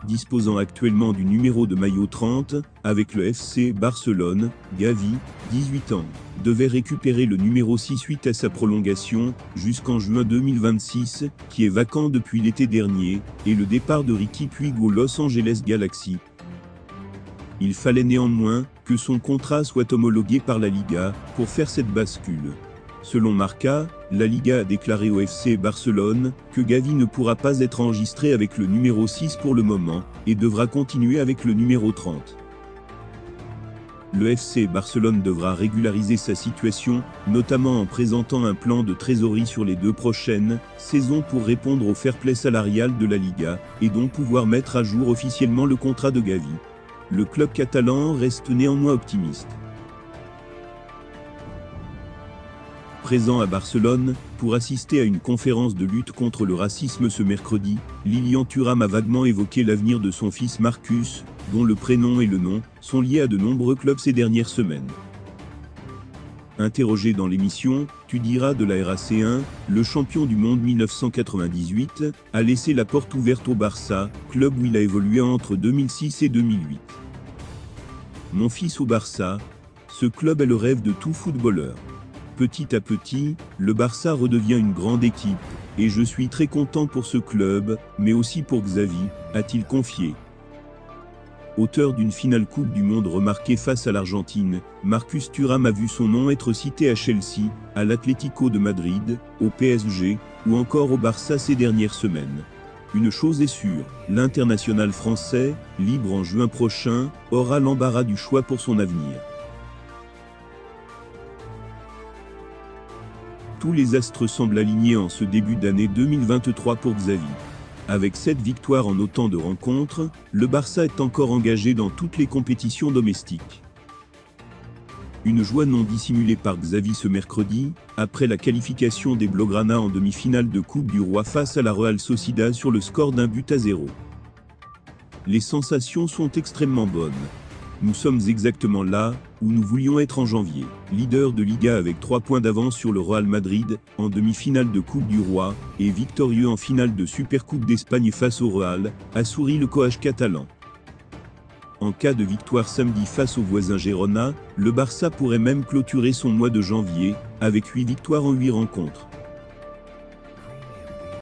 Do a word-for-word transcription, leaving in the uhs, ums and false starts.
disposant actuellement du numéro de maillot trente, avec le F C Barcelone, Gavi, dix-huit ans, devait récupérer le numéro six suite à sa prolongation, jusqu'en juin deux mille vingt-six, qui est vacant depuis l'été dernier, et le départ de Riqui Puig au Los Angeles Galaxy. Il fallait néanmoins que son contrat soit homologué par la Liga pour faire cette bascule. Selon Marca, la Liga a déclaré au F C Barcelone que Gavi ne pourra pas être enregistré avec le numéro six pour le moment et devra continuer avec le numéro trente. Le F C Barcelone devra régulariser sa situation, notamment en présentant un plan de trésorerie sur les deux prochaines saisons pour répondre au fair play salarial de la Liga et donc pouvoir mettre à jour officiellement le contrat de Gavi. Le club catalan reste néanmoins optimiste. Présent à Barcelone, pour assister à une conférence de lutte contre le racisme ce mercredi, Lilian Thuram a vaguement évoqué l'avenir de son fils Marcus, dont le prénom et le nom sont liés à de nombreux clubs ces dernières semaines. Interrogé dans l'émission « Tu diras de la R A C un », le champion du monde mille neuf cent quatre-vingt-dix-huit a laissé la porte ouverte au Barça, club où il a évolué entre deux mille six et deux mille huit. « Mon fils au Barça, ce club est le rêve de tout footballeur. Petit à petit, le Barça redevient une grande équipe, et je suis très content pour ce club, mais aussi pour Xavi, a-t-il confié. Auteur d'une finale Coupe du Monde remarquée face à l'Argentine, Marcus Thuram a vu son nom être cité à Chelsea, à l'Atlético de Madrid, au P S G, ou encore au Barça ces dernières semaines. Une chose est sûre, l'international français, libre en juin prochain, aura l'embarras du choix pour son avenir. Tous les astres semblent alignés en ce début d'année deux mille vingt-trois pour Xavi. Avec sept victoires en autant de rencontres, le Barça est encore engagé dans toutes les compétitions domestiques. Une joie non dissimulée par Xavi ce mercredi, après la qualification des Blaugrana en demi-finale de Coupe du Roi face à la Real Sociedad sur le score d'un but à zéro. Les sensations sont extrêmement bonnes. Nous sommes exactement là où nous voulions être en janvier. Leader de Liga avec trois points d'avance sur le Real Madrid, en demi-finale de Coupe du Roi, et victorieux en finale de Supercoupe d'Espagne face au Real, a souri le coach catalan. En cas de victoire samedi face au voisin Girona, le Barça pourrait même clôturer son mois de janvier, avec huit victoires en huit rencontres.